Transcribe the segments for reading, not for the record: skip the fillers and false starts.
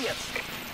jetzt!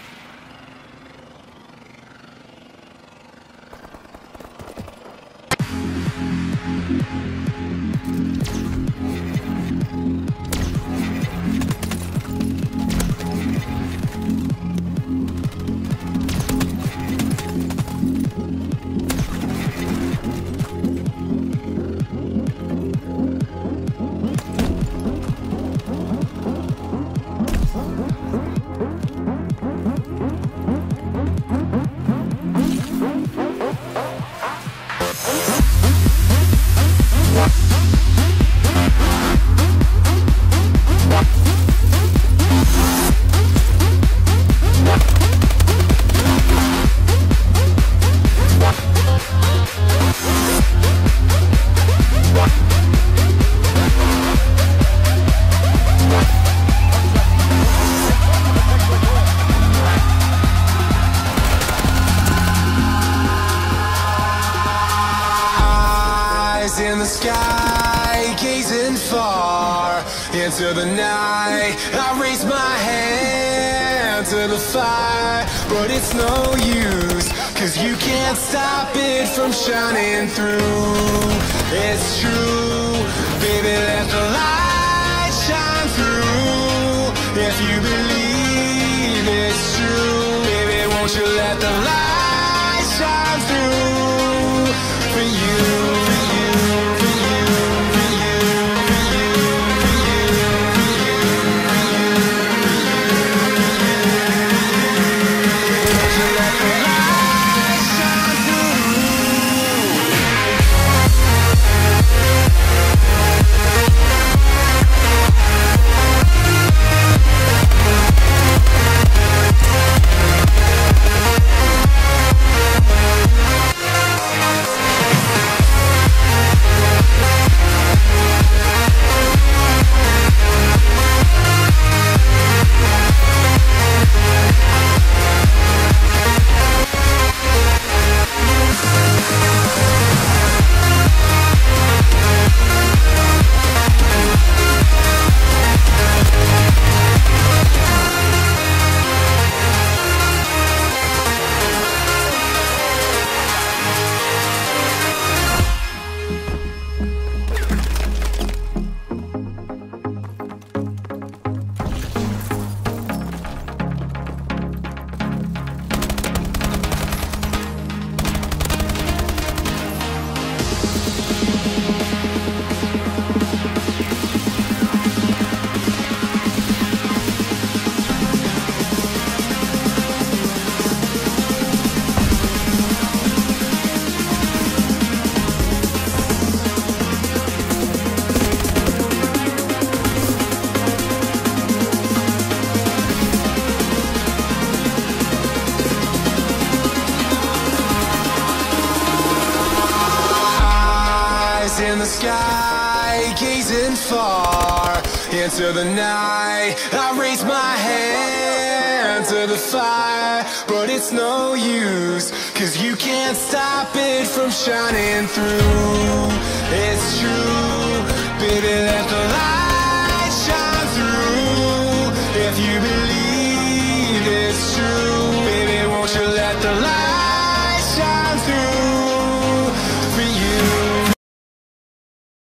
In the sky, gazing far into the night, I raise my hand to the fire, but it's no use, 'cause you can't stop it from shining through. It's true, baby, let the light shine through. If you believe it's true, baby, won't you let the light shine through for you. In the sky, gazing far into the night, I raise my hand to the fire, but it's no use, 'cause you can't stop it from shining through. It's true, baby, let the light shine through. If you believe it's true, baby, won't you let the light